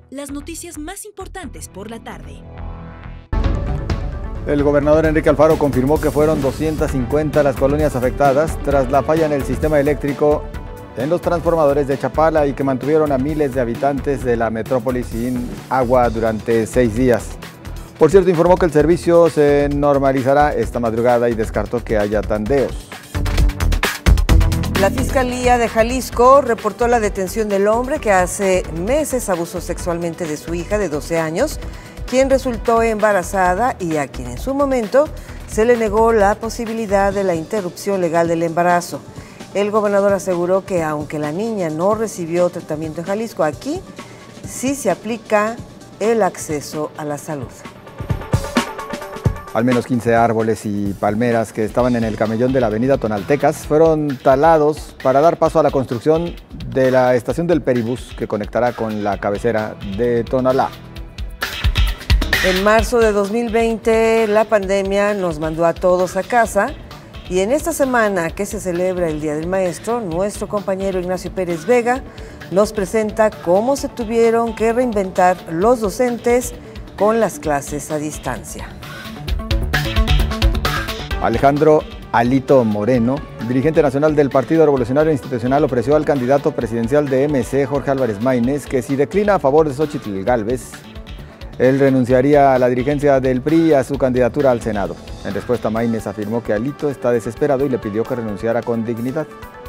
las noticias más importantes por la tarde. El gobernador Enrique Alfaro confirmó que fueron 250 las colonias afectadas tras la falla en el sistema eléctrico en los transformadores de Chapala y que mantuvieron a miles de habitantes de la metrópoli sin agua durante 6 días. Por cierto, informó que el servicio se normalizará esta madrugada y descartó que haya tandeos. La Fiscalía de Jalisco reportó la detención del hombre que hace meses abusó sexualmente de su hija de 12 años, quien resultó embarazada y a quien en su momento se le negó la posibilidad de la interrupción legal del embarazo. El gobernador aseguró que aunque la niña no recibió tratamiento en Jalisco, aquí sí se aplica el acceso a la salud. Al menos 15 árboles y palmeras que estaban en el camellón de la avenida Tonaltecas fueron talados para dar paso a la construcción de la estación del Peribús que conectará con la cabecera de Tonalá. En marzo de 2020 la pandemia nos mandó a todos a casa y en esta semana que se celebra el Día del Maestro, nuestro compañero Ignacio Pérez Vega nos presenta cómo se tuvieron que reinventar los docentes con las clases a distancia. Alejandro Alito Moreno, dirigente nacional del Partido Revolucionario Institucional, ofreció al candidato presidencial de MC, Jorge Álvarez Maínez, que si declina a favor de Xóchitl Gálvez, él renunciaría a la dirigencia del PRI y a su candidatura al Senado. En respuesta, Maínez afirmó que Alito está desesperado y le pidió que renunciara con dignidad.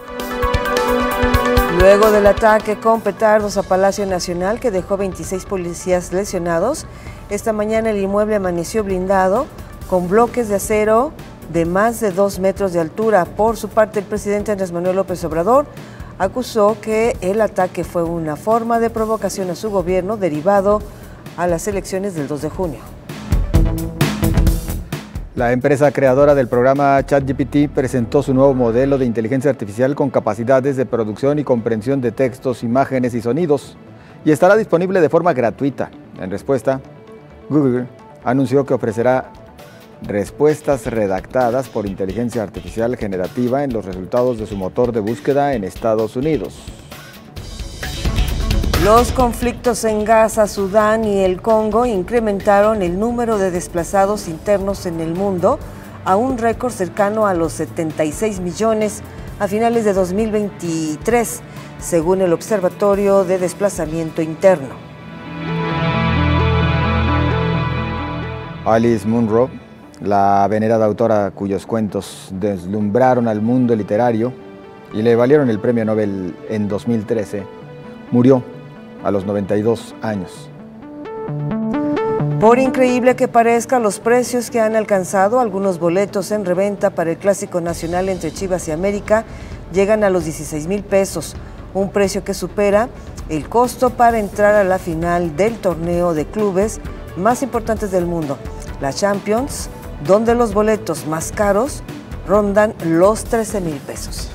Luego del ataque con petardos a Palacio Nacional que dejó 26 policías lesionados, esta mañana el inmueble amaneció blindado con bloques de acero de más de 2 metros de altura. Por su parte, el presidente Andrés Manuel López Obrador acusó que el ataque fue una forma de provocación a su gobierno derivado a las elecciones del 2 de junio. La empresa creadora del programa ChatGPT presentó su nuevo modelo de inteligencia artificial con capacidades de producción y comprensión de textos, imágenes y sonidos, y estará disponible de forma gratuita. En respuesta, Google anunció que ofrecerá respuestas redactadas por inteligencia artificial generativa en los resultados de su motor de búsqueda en Estados Unidos. Los conflictos en Gaza, Sudán y el Congo incrementaron el número de desplazados internos en el mundo a un récord cercano a los 76 millones a finales de 2023, según el Observatorio de Desplazamiento Interno. Alice Munro, la venerada autora cuyos cuentos deslumbraron al mundo literario y le valieron el premio Nobel en 2013, murió a los 92 años. Por increíble que parezca, los precios que han alcanzado algunos boletos en reventa para el Clásico Nacional entre Chivas y América llegan a los 16,000 pesos, un precio que supera el costo para entrar a la final del torneo de clubes más importantes del mundo, la Champions, donde los boletos más caros rondan los 13,000 pesos.